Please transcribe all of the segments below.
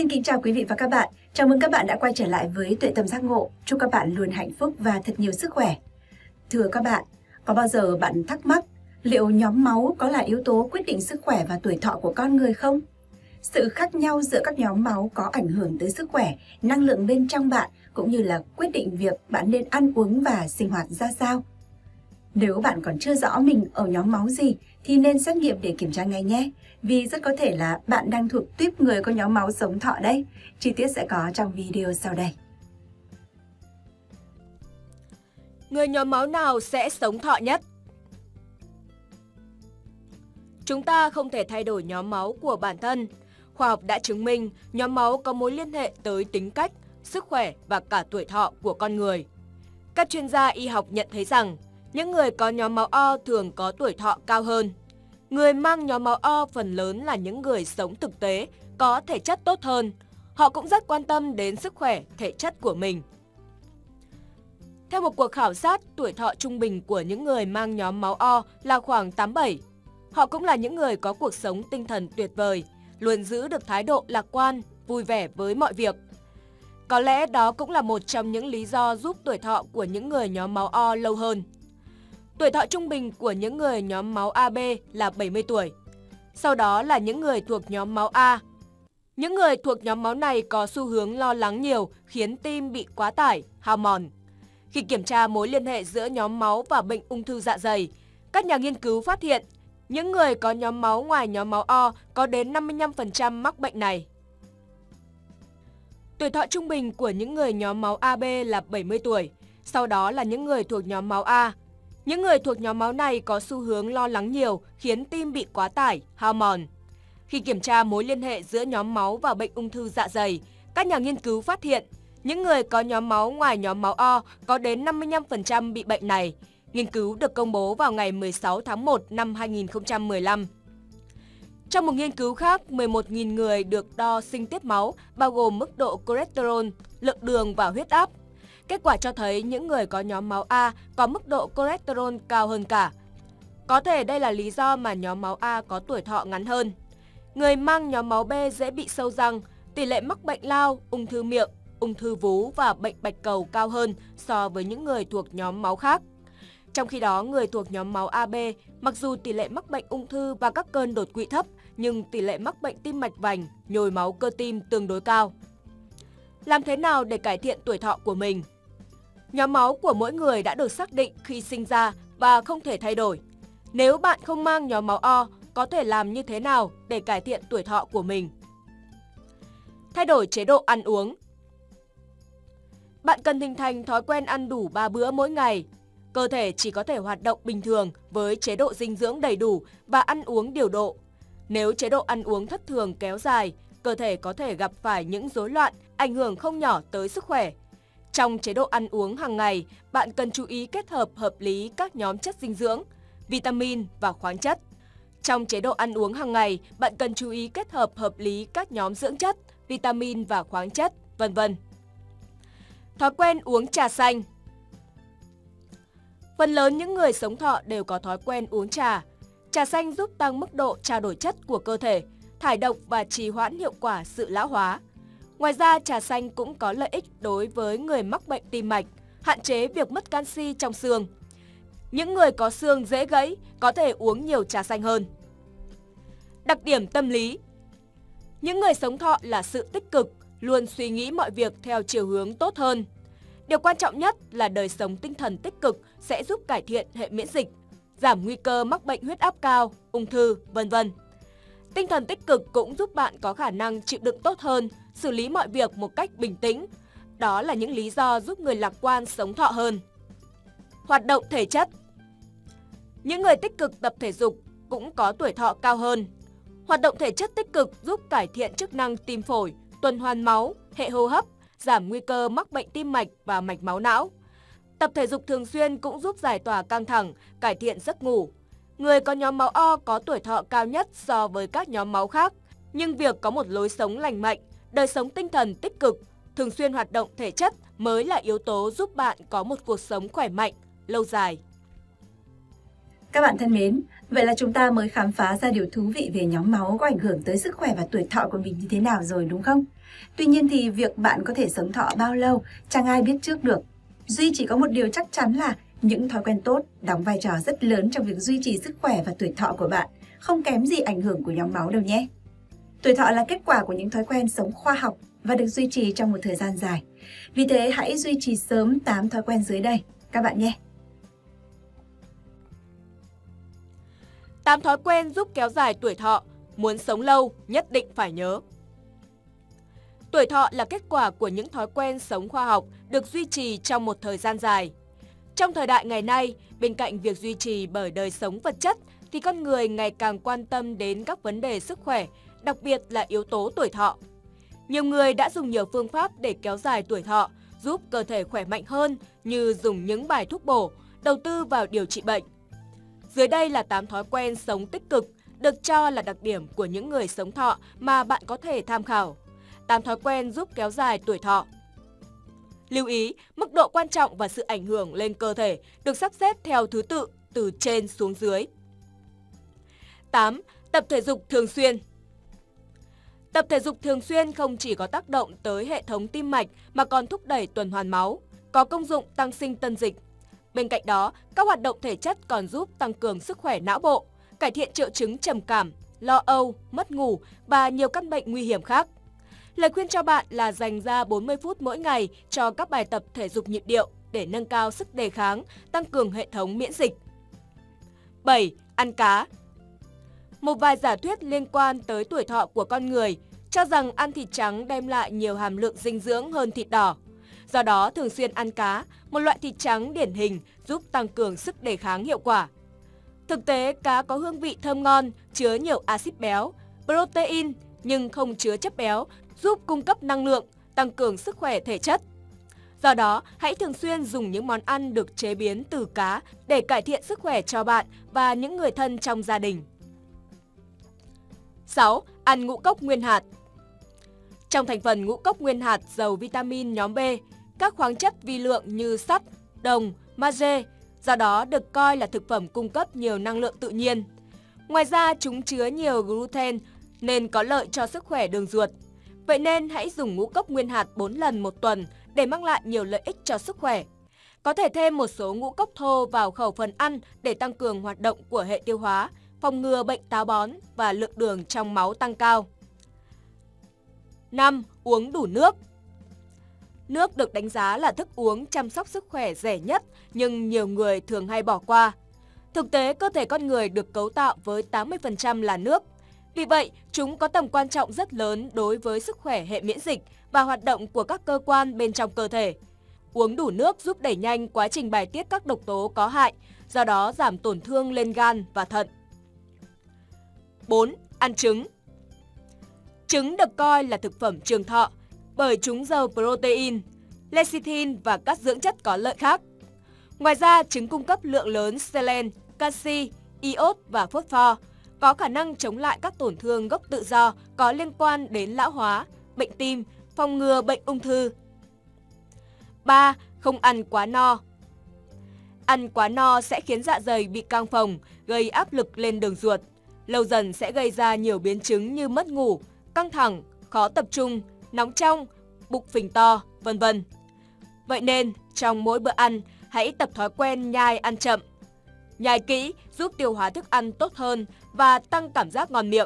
Xin kính chào quý vị và các bạn. Chào mừng các bạn đã quay trở lại với Tuệ Tâm Giác Ngộ. Chúc các bạn luôn hạnh phúc và thật nhiều sức khỏe. Thưa các bạn, có bao giờ bạn thắc mắc liệu nhóm máu có là yếu tố quyết định sức khỏe và tuổi thọ của con người không? Sự khác nhau giữa các nhóm máu có ảnh hưởng tới sức khỏe, năng lượng bên trong bạn cũng như là quyết định việc bạn nên ăn uống và sinh hoạt ra sao. Nếu bạn còn chưa rõ mình ở nhóm máu gì thì nên xét nghiệm để kiểm tra ngay nhé. Vì rất có thể là bạn đang thuộc tuýp người có nhóm máu sống thọ đấy. Chi tiết sẽ có trong video sau đây. Người nhóm máu nào sẽ sống thọ nhất? Chúng ta không thể thay đổi nhóm máu của bản thân. Khoa học đã chứng minh nhóm máu có mối liên hệ tới tính cách, sức khỏe và cả tuổi thọ của con người. Các chuyên gia y học nhận thấy rằng những người có nhóm máu O thường có tuổi thọ cao hơn. Người mang nhóm máu O phần lớn là những người sống thực tế, có thể chất tốt hơn. Họ cũng rất quan tâm đến sức khỏe, thể chất của mình. Theo một cuộc khảo sát, tuổi thọ trung bình của những người mang nhóm máu O là khoảng 87. Họ cũng là những người có cuộc sống tinh thần tuyệt vời, luôn giữ được thái độ lạc quan, vui vẻ với mọi việc. Có lẽ đó cũng là một trong những lý do giúp tuổi thọ của những người nhóm máu O lâu hơn. Tuổi thọ trung bình của những người nhóm máu AB là 70 tuổi. Sau đó là những người thuộc nhóm máu A. Những người thuộc nhóm máu này có xu hướng lo lắng nhiều, khiến tim bị quá tải, hao mòn. Khi kiểm tra mối liên hệ giữa nhóm máu và bệnh ung thư dạ dày, các nhà nghiên cứu phát hiện những người có nhóm máu ngoài nhóm máu O có đến 55% mắc bệnh này. Tuổi thọ trung bình của những người nhóm máu AB là 70 tuổi, sau đó là những người thuộc nhóm máu A. Những người thuộc nhóm máu này có xu hướng lo lắng nhiều, khiến tim bị quá tải, hao mòn. Khi kiểm tra mối liên hệ giữa nhóm máu và bệnh ung thư dạ dày, các nhà nghiên cứu phát hiện những người có nhóm máu ngoài nhóm máu O có đến 55% bị bệnh này. Nghiên cứu được công bố vào ngày 16 tháng 1 năm 2015. Trong một nghiên cứu khác, 11.000 người được đo sinh tiết máu, bao gồm mức độ cholesterol, lượng đường và huyết áp. Kết quả cho thấy những người có nhóm máu A có mức độ cholesterol cao hơn cả. Có thể đây là lý do mà nhóm máu A có tuổi thọ ngắn hơn. Người mang nhóm máu B dễ bị sâu răng, tỷ lệ mắc bệnh lao, ung thư miệng, ung thư vú và bệnh bạch cầu cao hơn so với những người thuộc nhóm máu khác. Trong khi đó, người thuộc nhóm máu AB, mặc dù tỷ lệ mắc bệnh ung thư và các cơn đột quỵ thấp, nhưng tỷ lệ mắc bệnh tim mạch vành, nhồi máu cơ tim tương đối cao. Làm thế nào để cải thiện tuổi thọ của mình? Nhóm máu của mỗi người đã được xác định khi sinh ra và không thể thay đổi. Nếu bạn không mang nhóm máu O, có thể làm như thế nào để cải thiện tuổi thọ của mình? Thay đổi chế độ ăn uống. Bạn cần hình thành thói quen ăn đủ 3 bữa mỗi ngày. Cơ thể chỉ có thể hoạt động bình thường với chế độ dinh dưỡng đầy đủ và ăn uống điều độ. Nếu chế độ ăn uống thất thường kéo dài, cơ thể có thể gặp phải những rối loạn, ảnh hưởng không nhỏ tới sức khỏe. Trong chế độ ăn uống hàng ngày, bạn cần chú ý kết hợp hợp lý các nhóm chất dinh dưỡng, vitamin và khoáng chất. Trong chế độ ăn uống hàng ngày, bạn cần chú ý kết hợp hợp lý các nhóm dưỡng chất, vitamin và khoáng chất, vân vân. Thói quen uống trà xanh. Phần lớn những người sống thọ đều có thói quen uống trà. Trà xanh giúp tăng mức độ trao đổi chất của cơ thể, thải độc và trì hoãn hiệu quả sự lão hóa. Ngoài ra, trà xanh cũng có lợi ích đối với người mắc bệnh tim mạch, hạn chế việc mất canxi trong xương. Những người có xương dễ gãy có thể uống nhiều trà xanh hơn. Đặc điểm tâm lý. Những người sống thọ là sự tích cực, luôn suy nghĩ mọi việc theo chiều hướng tốt hơn. Điều quan trọng nhất là đời sống tinh thần tích cực sẽ giúp cải thiện hệ miễn dịch, giảm nguy cơ mắc bệnh huyết áp cao, ung thư, vân vân. Tinh thần tích cực cũng giúp bạn có khả năng chịu đựng tốt hơn, xử lý mọi việc một cách bình tĩnh. Đó là những lý do giúp người lạc quan sống thọ hơn. Hoạt động thể chất. Những người tích cực tập thể dục cũng có tuổi thọ cao hơn. Hoạt động thể chất tích cực giúp cải thiện chức năng tim phổi, tuần hoàn máu, hệ hô hấp, giảm nguy cơ mắc bệnh tim mạch và mạch máu não. Tập thể dục thường xuyên cũng giúp giải tỏa căng thẳng, cải thiện giấc ngủ. Người có nhóm máu O có tuổi thọ cao nhất so với các nhóm máu khác, nhưng việc có một lối sống lành mạnh, đời sống tinh thần tích cực, thường xuyên hoạt động thể chất mới là yếu tố giúp bạn có một cuộc sống khỏe mạnh, lâu dài. Các bạn thân mến, Vậy là chúng ta mới khám phá ra điều thú vị về nhóm máu có ảnh hưởng tới sức khỏe và tuổi thọ của mình như thế nào rồi đúng không? Tuy nhiên thì việc bạn có thể sống thọ bao lâu chẳng ai biết trước được. Duy chỉ có một điều chắc chắn là những thói quen tốt đóng vai trò rất lớn trong việc duy trì sức khỏe và tuổi thọ của bạn, không kém gì ảnh hưởng của nhóm máu đâu nhé. Tuổi thọ là kết quả của những thói quen sống khoa học và được duy trì trong một thời gian dài. Vì thế hãy duy trì sớm 8 thói quen dưới đây các bạn nhé. 8 thói quen giúp kéo dài tuổi thọ, muốn sống lâu nhất định phải nhớ. Tuổi thọ là kết quả của những thói quen sống khoa học được duy trì trong một thời gian dài. Trong thời đại ngày nay, bên cạnh việc duy trì bởi đời sống vật chất, thì con người ngày càng quan tâm đến các vấn đề sức khỏe, đặc biệt là yếu tố tuổi thọ. Nhiều người đã dùng nhiều phương pháp để kéo dài tuổi thọ, giúp cơ thể khỏe mạnh hơn như dùng những bài thuốc bổ, đầu tư vào điều trị bệnh. Dưới đây là 8 thói quen sống tích cực, được cho là đặc điểm của những người sống thọ mà bạn có thể tham khảo. 8 thói quen giúp kéo dài tuổi thọ. Lưu ý, mức độ quan trọng và sự ảnh hưởng lên cơ thể được sắp xếp theo thứ tự từ trên xuống dưới. 8. Tập thể dục thường xuyên. Tập thể dục thường xuyên không chỉ có tác động tới hệ thống tim mạch mà còn thúc đẩy tuần hoàn máu, có công dụng tăng sinh tân dịch. Bên cạnh đó, các hoạt động thể chất còn giúp tăng cường sức khỏe não bộ, cải thiện triệu chứng trầm cảm, lo âu, mất ngủ và nhiều căn bệnh nguy hiểm khác. Lời khuyên cho bạn là dành ra 40 phút mỗi ngày cho các bài tập thể dục nhịp điệu để nâng cao sức đề kháng, tăng cường hệ thống miễn dịch. 7. Ăn cá. Một vài giả thuyết liên quan tới tuổi thọ của con người cho rằng ăn thịt trắng đem lại nhiều hàm lượng dinh dưỡng hơn thịt đỏ. Do đó, thường xuyên ăn cá, một loại thịt trắng điển hình giúp tăng cường sức đề kháng hiệu quả. Thực tế, cá có hương vị thơm ngon, chứa nhiều axit béo, protein nhưng không chứa chất béo, giúp cung cấp năng lượng, tăng cường sức khỏe thể chất. Do đó, hãy thường xuyên dùng những món ăn được chế biến từ cá để cải thiện sức khỏe cho bạn và những người thân trong gia đình. 6. Ăn ngũ cốc nguyên hạt. Trong thành phần ngũ cốc nguyên hạt giàu vitamin nhóm B, các khoáng chất vi lượng như sắt, đồng, magie, do đó được coi là thực phẩm cung cấp nhiều năng lượng tự nhiên. Ngoài ra, chúng chứa nhiều gluten nên có lợi cho sức khỏe đường ruột. Vậy nên hãy dùng ngũ cốc nguyên hạt 4 lần một tuần để mang lại nhiều lợi ích cho sức khỏe. Có thể thêm một số ngũ cốc thô vào khẩu phần ăn để tăng cường hoạt động của hệ tiêu hóa, phòng ngừa bệnh táo bón và lượng đường trong máu tăng cao. 5. Uống đủ nước. Nước được đánh giá là thức uống chăm sóc sức khỏe rẻ nhất nhưng nhiều người thường hay bỏ qua. Thực tế, cơ thể con người được cấu tạo với 80% là nước. Vì vậy, chúng có tầm quan trọng rất lớn đối với sức khỏe hệ miễn dịch và hoạt động của các cơ quan bên trong cơ thể. Uống đủ nước giúp đẩy nhanh quá trình bài tiết các độc tố có hại, do đó giảm tổn thương lên gan và thận. 4. Ăn trứng. Trứng được coi là thực phẩm trường thọ bởi chúng giàu protein, lecithin và các dưỡng chất có lợi khác. Ngoài ra, trứng cung cấp lượng lớn selen, canxi, iốt và phosphor, có khả năng chống lại các tổn thương gốc tự do có liên quan đến lão hóa, bệnh tim, phòng ngừa bệnh ung thư. 3. Không ăn quá no. Ăn quá no sẽ khiến dạ dày bị căng phồng, gây áp lực lên đường ruột. Lâu dần sẽ gây ra nhiều biến chứng như mất ngủ, căng thẳng, khó tập trung, nóng trong, bụng phình to, vân vân. Vậy nên, trong mỗi bữa ăn, hãy tập thói quen nhai ăn chậm. Nhai kỹ giúp tiêu hóa thức ăn tốt hơn và tăng cảm giác ngon miệng.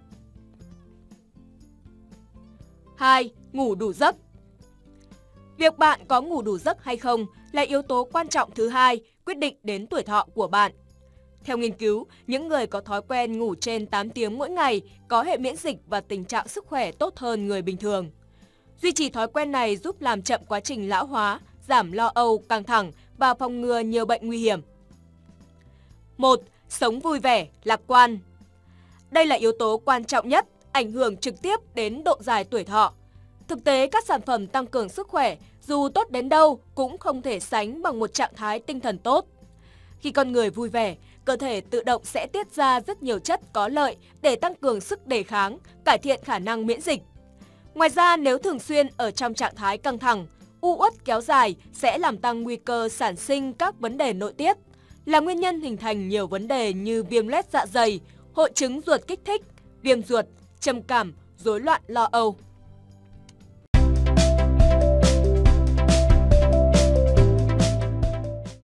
2. Ngủ đủ giấc. Việc bạn có ngủ đủ giấc hay không là yếu tố quan trọng thứ hai quyết định đến tuổi thọ của bạn. Theo nghiên cứu, những người có thói quen ngủ trên 8 tiếng mỗi ngày có hệ miễn dịch và tình trạng sức khỏe tốt hơn người bình thường. Duy trì thói quen này giúp làm chậm quá trình lão hóa, giảm lo âu, căng thẳng và phòng ngừa nhiều bệnh nguy hiểm. 1. Sống vui vẻ, lạc quan. Đây là yếu tố quan trọng nhất, ảnh hưởng trực tiếp đến độ dài tuổi thọ. Thực tế, các sản phẩm tăng cường sức khỏe, dù tốt đến đâu, cũng không thể sánh bằng một trạng thái tinh thần tốt. Khi con người vui vẻ, cơ thể tự động sẽ tiết ra rất nhiều chất có lợi để tăng cường sức đề kháng, cải thiện khả năng miễn dịch. Ngoài ra, nếu thường xuyên ở trong trạng thái căng thẳng, u uất kéo dài sẽ làm tăng nguy cơ sản sinh các vấn đề nội tiết, là nguyên nhân hình thành nhiều vấn đề như viêm loét dạ dày, hội chứng ruột kích thích, viêm ruột, trầm cảm, rối loạn lo âu.